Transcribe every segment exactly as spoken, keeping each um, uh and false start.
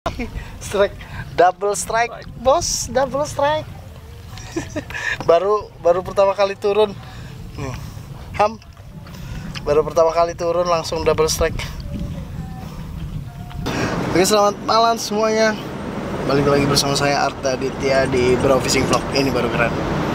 Strike, double strike, bos, double strike. baru baru pertama kali turun nih, ham baru pertama kali turun langsung double strike. Oke, selamat malam semuanya, balik lagi bersama saya Arta Aditya di Bro Fishing Vlog. Ini baru keren.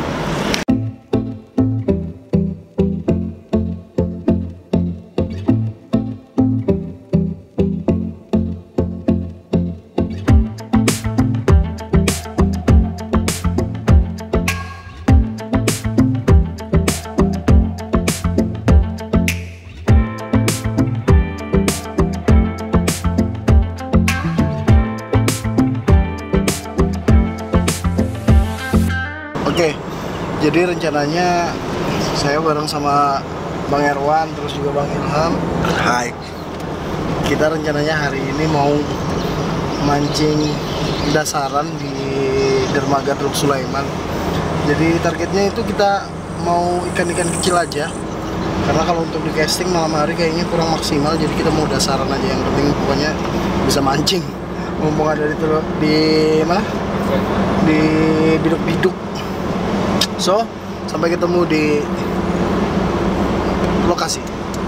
Oke, jadi rencananya saya bareng sama Bang Erwan, terus juga Bang Ilham. Hai. Kita rencananya hari ini mau mancing dasaran di dermaga Teluk Sulaiman. Jadi targetnya itu kita mau ikan-ikan kecil aja. Karena kalau untuk di casting malam hari kayaknya kurang maksimal, jadi kita mau dasaran aja. Yang penting pokoknya bisa mancing. Mumpung ada di teluk, di mana? Di biduk-biduk. So, sampai ketemu di lokasi.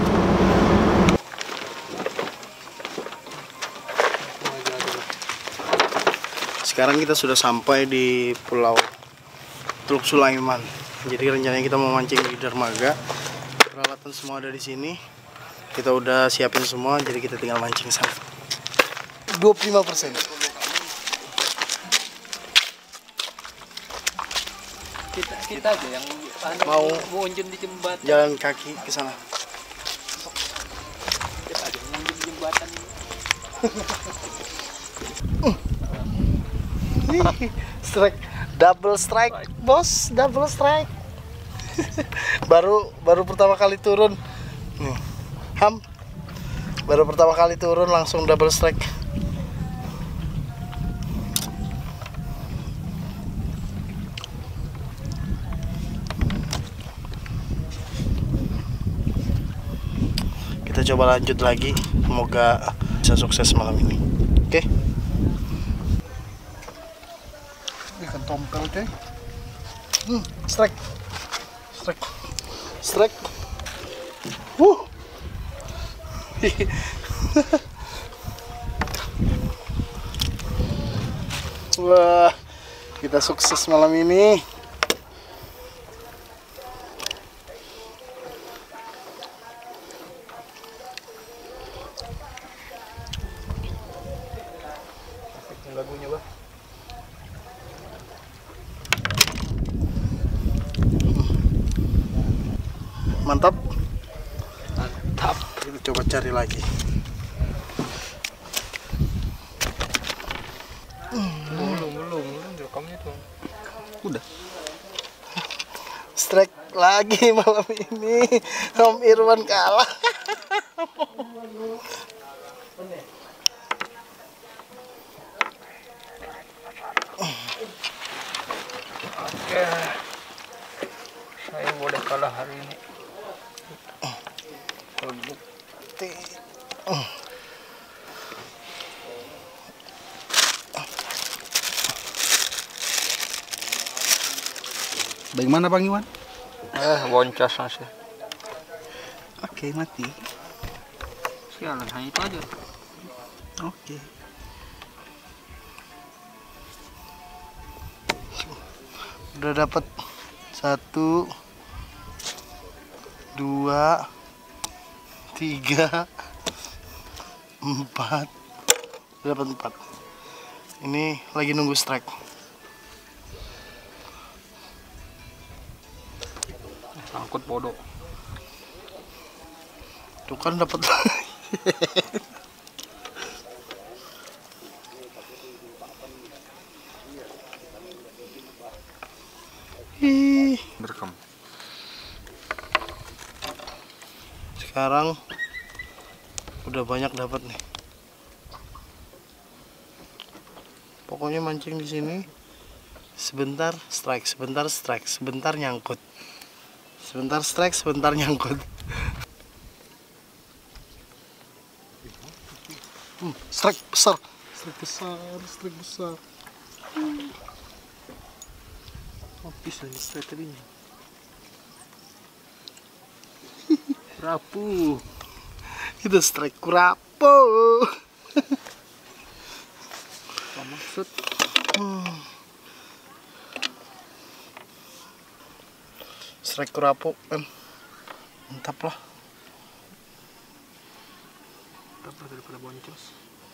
Sekarang kita sudah sampai di Pulau Teluk Sulaiman. Jadi rencananya kita mau mancing di dermaga. Peralatan semua ada di sini. Kita udah siapin semua, jadi kita tinggal mancing sana. dua puluh lima persen. Kita, kita aja yang mau munjun di jembatan. Jalan kaki ke sana. Kita aja munjun di jembatan. Strike, double strike, bos, double strike. baru baru pertama kali turun nih, ham baru pertama kali turun langsung double strike. Kita coba lanjut lagi, semoga bisa sukses malam ini. Oke, ikan tompel deh. hmm, strike strike strike Wuh. Wah, kita sukses malam ini. Lagunya bah. Mantap, mantap. Kita coba cari lagi. Belum, belum, belum direkamnya tuh. Udah. Strike lagi malam ini. Om Irwan kalah. Oke, saya boleh kalah hari ini. Terbukti. Bagaimana Bang Iwan? Eh, boncos masih. Oke, mati. Sialan, hanya itu aja. Oke. Udah dapat satu, dua, tiga, empat. Udah dapat empat. Ini lagi nunggu strike. Sangkut bodoh. Tuh kan dapat. Direkam. Sekarang udah banyak dapat nih. Pokoknya mancing di sini sebentar strike, sebentar strike, sebentar nyangkut. Sebentar strike, sebentar nyangkut. Hmm, strike besar, strike besar, strike besar. Habis lagi strike tadinya. Rapuh. Itu strike kurapo. Apa maksud? Hmm. Strike kurapo kan. Mantap lah. Apa daripada boncos?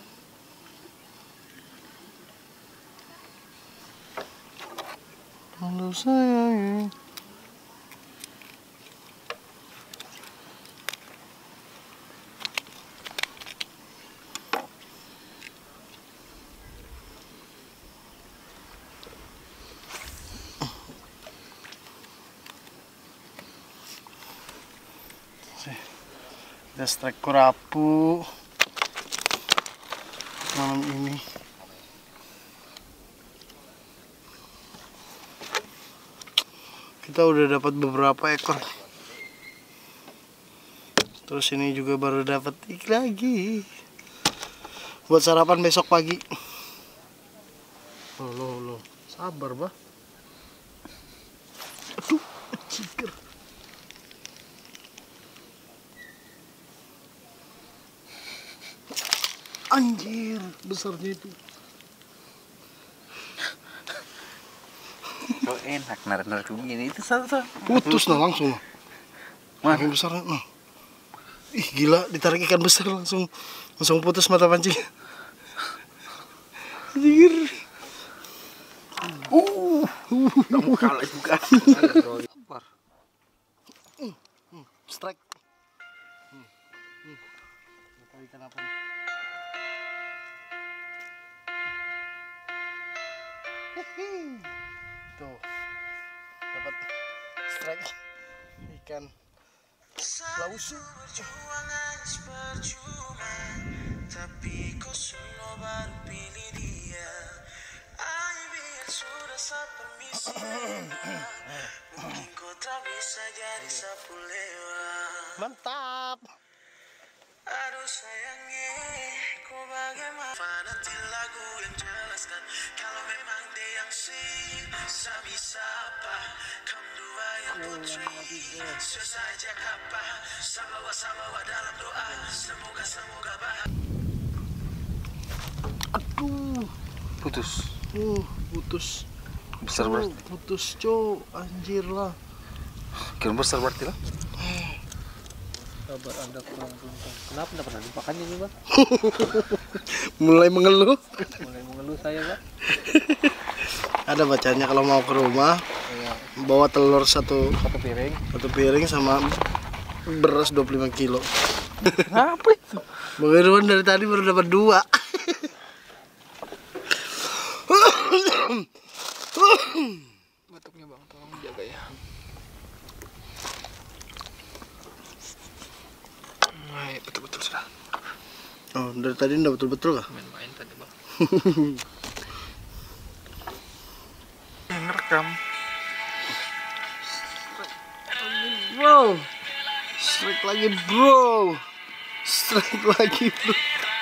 Halo sayang. Ada strike kurapu malam ini. Kita udah dapat beberapa ekor. Terus ini juga baru dapat ik lagi buat sarapan besok pagi. Oh, lo lo sabar bah. Aduh, ciker. Anjir, besarnya itu. Oh enak narik-narik begini itu satu. Putus nah langsung. Makin besar nah. Ih gila, ditarik ikan besar langsung langsung putus mata pancing. Anjir. Uh, Kamu kalah juga. Sabar. Hmm, hmm, strike. Hmm, hmm. Gak tahu ikan apa nih. Hihi. Tuh dapat strike ikan lausu. Tapi kau selalu baru pilih dia. Ay biar sudah saya permisi. Mungkin kau tak bisa jadi sapu lewat. Mantap. Aduh sayangnya, kau bagaimana? Nanti lagu yang jelaskan kalau memang dia yang sih bisa apa? Kamu dua yang putri, sesaja apa? Sama sama dalam doa, semoga semoga bahagia. Aduh, Putus. uh, putus. Besar Cuk, berarti. putus cok, anjir lah. Kira besar berarti lah. Sabar Anda kurang beruntung. Kenapa tidak pernah dimakannya nih, Bang? Mulai mengeluh. Mulai mengeluh saya, Bang. Ada bacanya kalau mau ke rumah bawa telur satu Satu piring. satu piring sama beras dua puluh lima kilo. Apa itu? Bang Irwan dari tadi baru dapat dua. Batuknya Bang, tolong jaga ya. Nah, betul-betul sudah. Oh, dari tadi enggak betul-betul kah? Main-main tadi Bang. Ngerekam. Bro, strike lagi bro, strike lagi bro.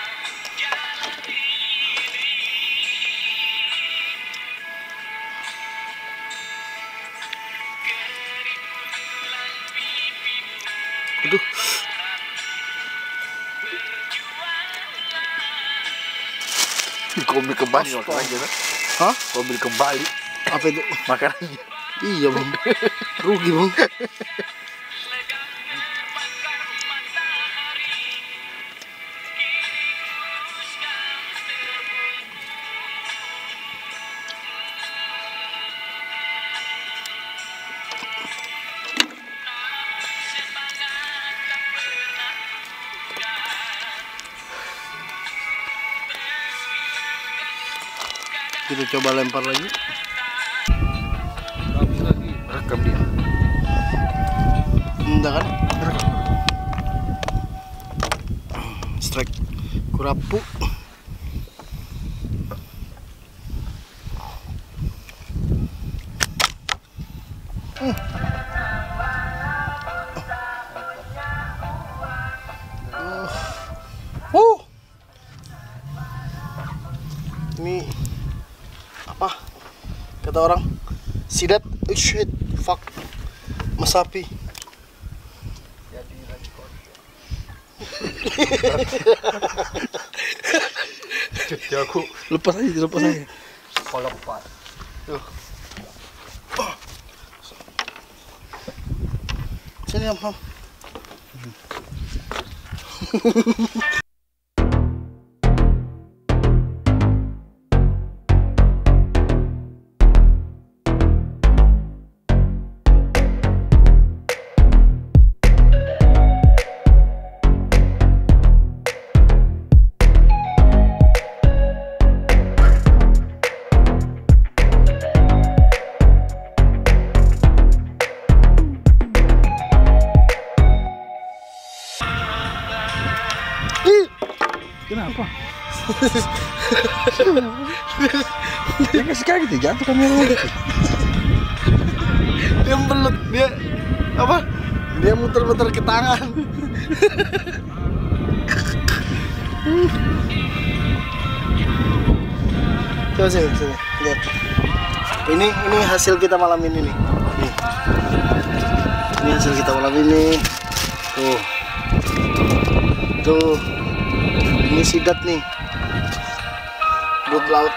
Aduh. Kau ambil kembali makanannya, Bang. Hah? Kau ambil kembali Apa itu? makanannya. Iya bang, rugi bang. Kita coba lempar lagi. Habis lagi. Rekam dia. Enggak kan? Strike kurapu. Uh. Uh. Ini apa? Kata orang sidat, oh shit, fuck, masapi. Ya aku lepas aja, lepas aja. Kalau lepas. Tuh. Sini Om. Om. Kenapa? Dia kasih kaget ya, jatuh kamera lagi. Dia belut, dia apa? Dia muter-muter ke tangan. Coba sini, sini, lihat. Ini ini hasil kita malam ini nih. Nih. Ini hasil kita malam ini. Tuh. Tuh. Ini sidat nih. Rumput laut.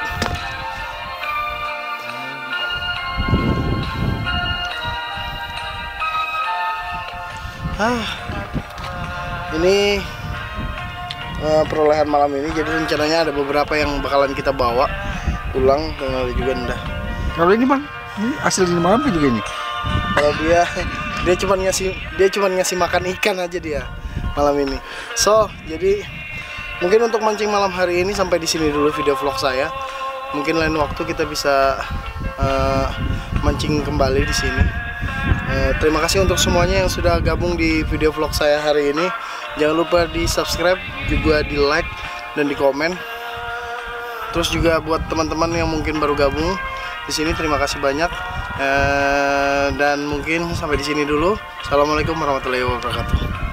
Ah, ini uh, perolehan malam ini. Jadi rencananya ada beberapa yang bakalan kita bawa pulang dan ada juga ndah. Kalau ini bang, ini hasil ini malam juga ini. Kalau dia dia cuma ngasih dia cuma ngasih makan ikan aja dia malam ini. So jadi mungkin untuk mancing malam hari ini sampai di sini dulu video vlog saya. Mungkin lain waktu kita bisa uh, mancing kembali di sini. Uh, terima kasih untuk semuanya yang sudah gabung di video vlog saya hari ini. Jangan lupa di subscribe, juga di like dan di komen. Terus juga buat teman-teman yang mungkin baru gabung di sini, terima kasih banyak. Uh, dan mungkin sampai di sini dulu. Assalamualaikum warahmatullahi wabarakatuh.